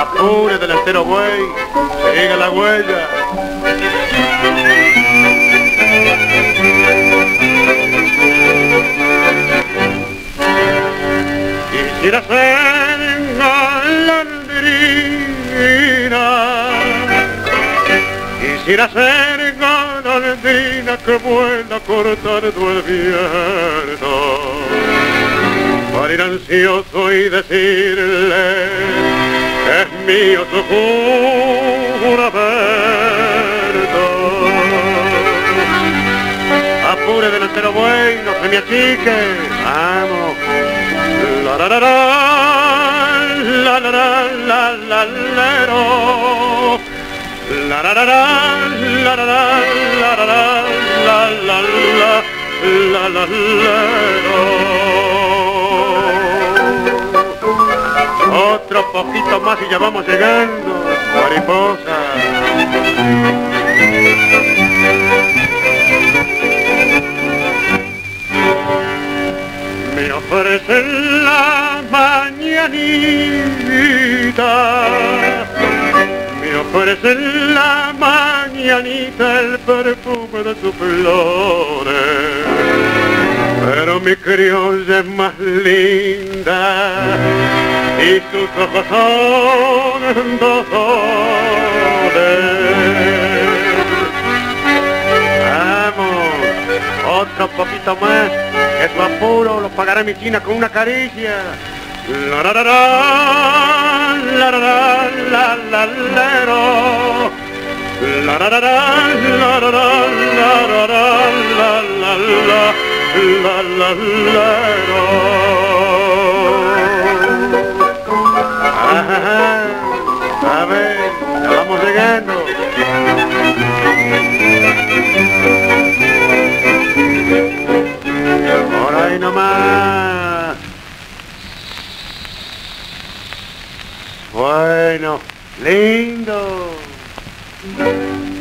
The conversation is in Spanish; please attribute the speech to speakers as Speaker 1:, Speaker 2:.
Speaker 1: Apure delantero buey, siga la huella. Quisiera ser golondrina, quisiera ser golondrina que vuela cortando el viento, para ir ansioso y decirle que es mío su juramento. Apure delantero buey, no se me achique, vamos. La la la la la la la la la lero. La la la la la la la la la la la la la lero. Otro poquito más y ya vamos llegando, mariposa. Me ofrecen la mañanita, me ofrecen la mañanita el perfume de sus flores, pero mi criolla es más linda y sus ojos son dos soles. Vamos, otro poquito más. Que su apuro lo pagará mi china con una caricia. La la la la la la la la lero. La la la la la la la la la la la lero. A ver, ya vamos llegando. Por ahí nomás. Bueno, lindo.